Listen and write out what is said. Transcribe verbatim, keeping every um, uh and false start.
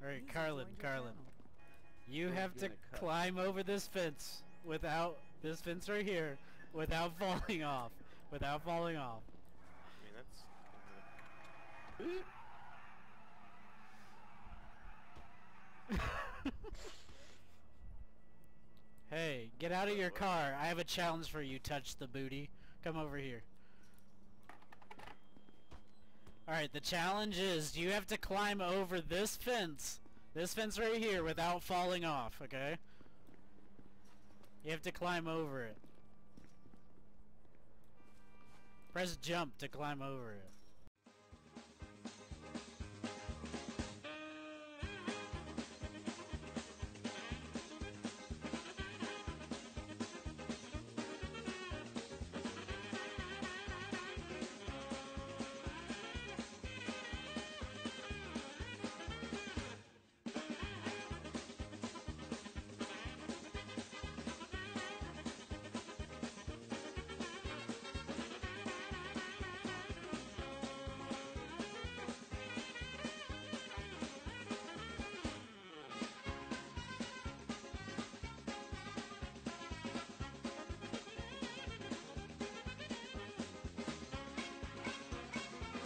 Alright, Carlin, Carlin. You Who's have to gonna cut? climb over this fence without this fence right here without falling off. Without falling off. I mean, that's. Hey, get out of your car. I have a challenge for you, touch the booty. Come over here. Alright, the challenge is you have to climb over this fence. This fence right here without falling off, okay? You have to climb over it. Press jump to climb over it.